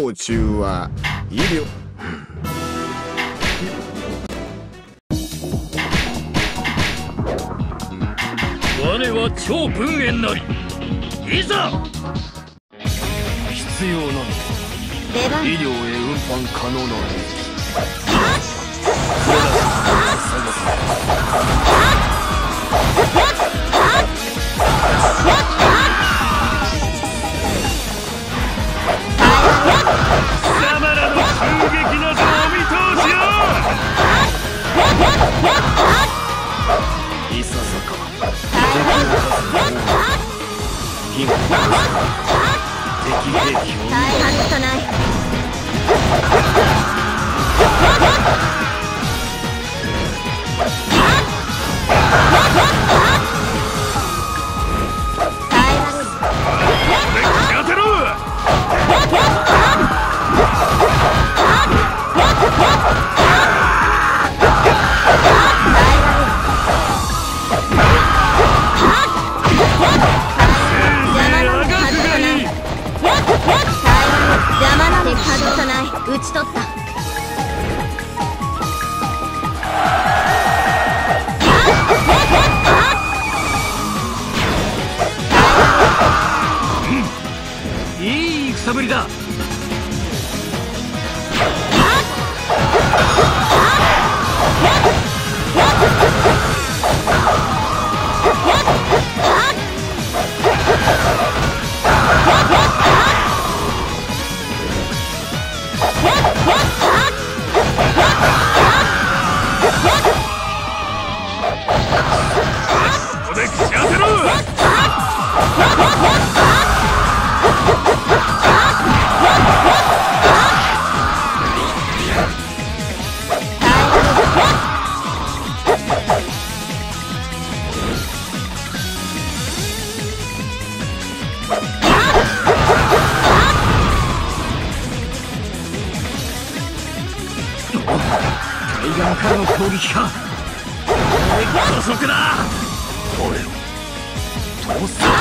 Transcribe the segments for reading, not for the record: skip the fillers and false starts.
道中は医療。 我は超文縁なり。いざ。必要なのは医療へ運搬可能な兵器。貴様らの急激などお見通しよ。いささか敵が敵兵器を奪う。 打ち取った。 いい戦ぶりだ。ここで口当てろ。対岸からの攻撃か。加速だ。俺を逃走し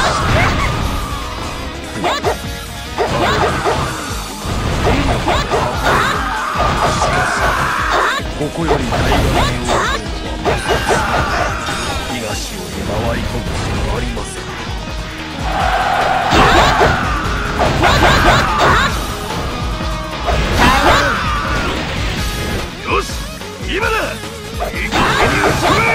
ここより大画面を東を回り込むしかありません。よし、今だ。一気に打ち込め。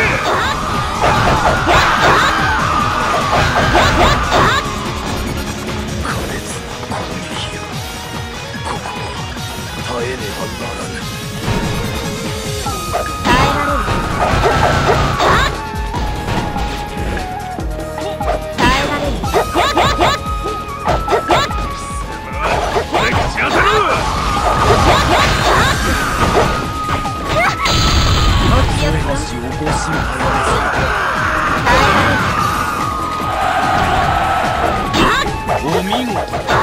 苛烈な攻撃よ。ここは耐えねばならぬ。お見事だ。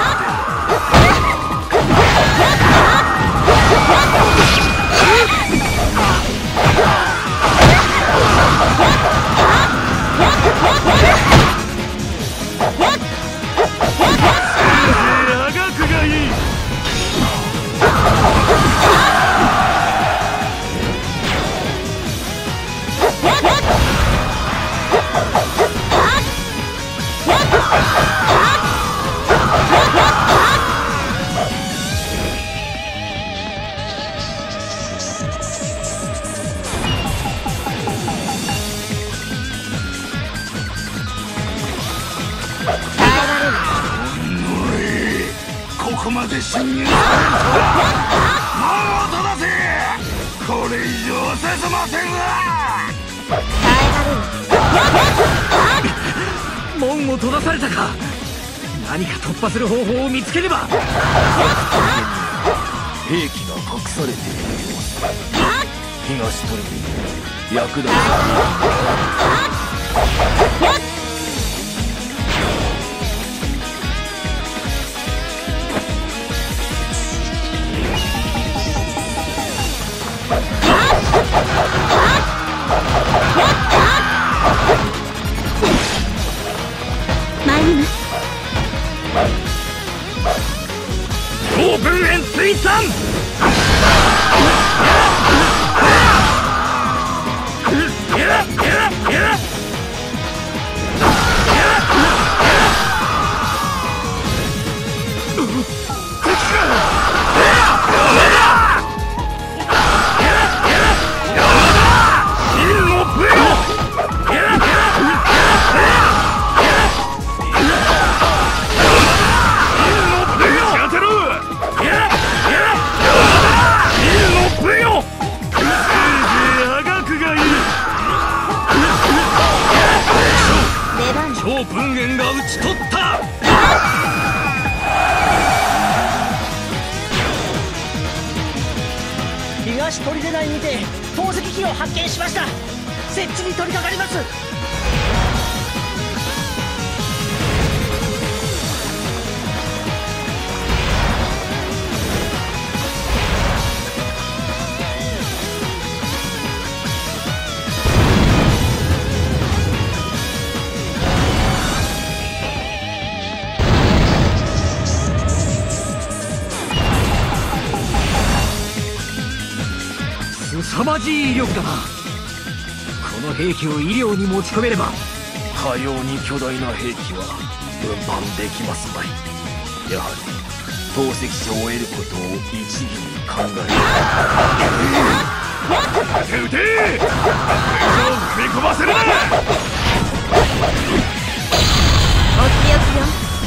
ここまで侵入されるとは。門を閉ざせ。これ以上進ませんわ。門を閉ざされたか。何か突破する方法を見つければ。兵器が隠されている様子。東トルビ役立つ。オープンエン文元が討ち取った。 東砦内にて投石機を発見しました。設置に取り掛かります。 凄まじい威力だな。この兵器を医療に持ち込めればかように巨大な兵器は運搬できますまい。やはり投石所を得ることを一義に考える。撃て撃て、これ以上踏み込ませるな。 お強気よ。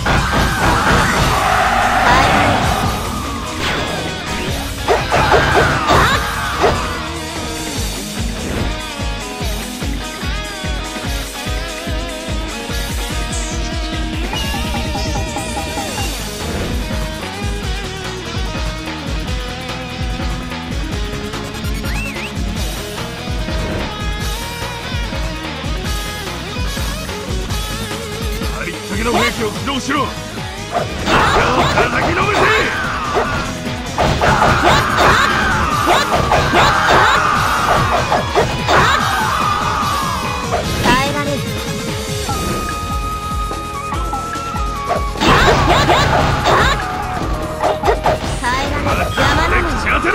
次の兵器を起動しろ。叩きのめせ。 耐えられる。耐えられる。山なのに。 口当てろ。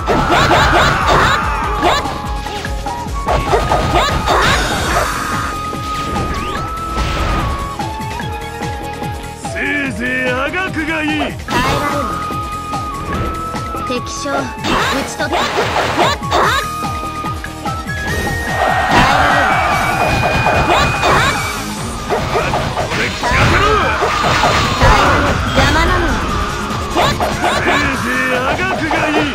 せいぜいあがくがいい。 耐えられる。敵将討ち取った。耐えられる。 これ口当てろ。 山なのに。 せいぜいあがくがいい。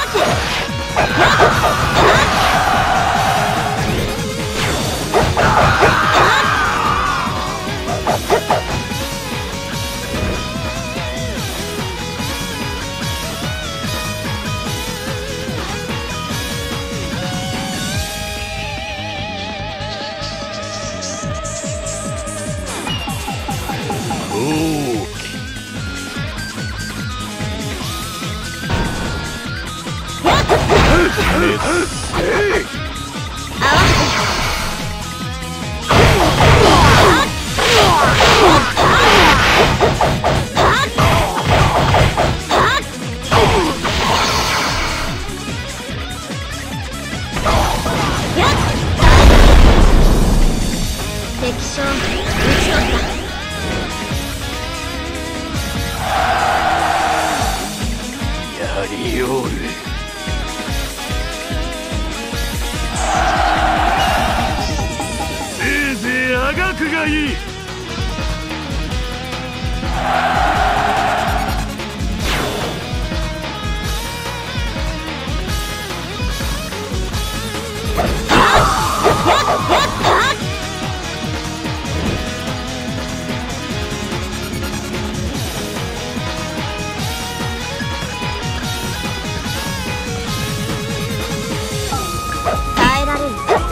敵将討ち取った。 やはりおる。せいぜいあがくがいい。 耐えられる。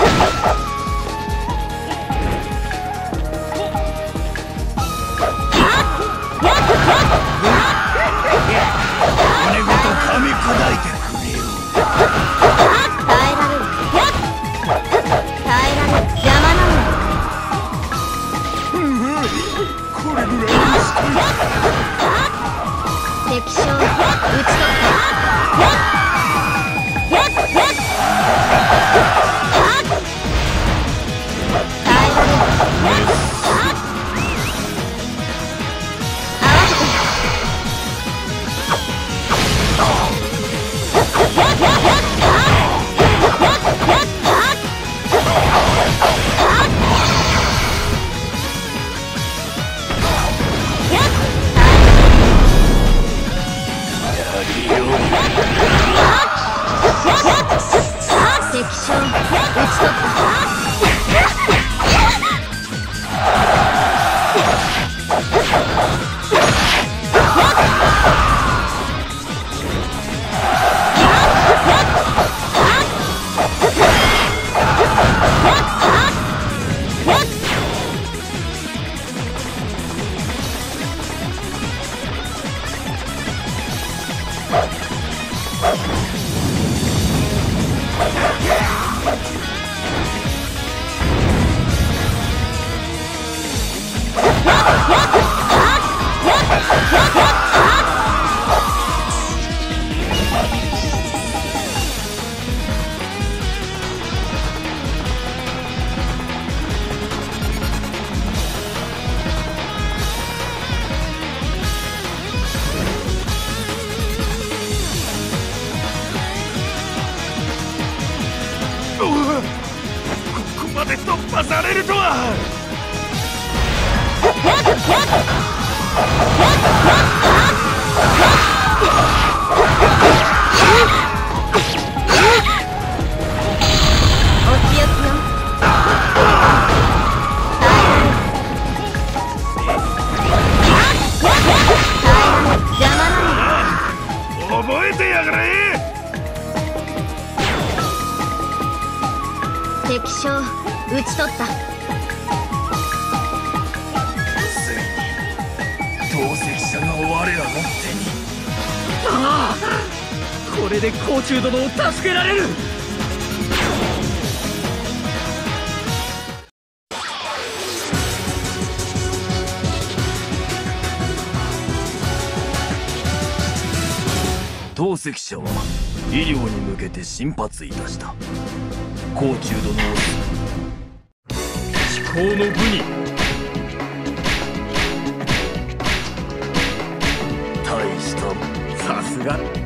骨ごと噛み砕いてくれよ。 耐えられる。耐えられる。山なのに。 これぐらいにしといて。 敵将討ち取った。敵将討ち取った。 で突破されるとは。 お強気よ。邪魔なの。 覚えてやがれ。 敵将討ち取った。 ついに透析者が我らの手に。 ああ、これで甲冑殿を助けられる。 透析者は医療に向けて進発いたした。甲冑殿を至高の部に大した。さすが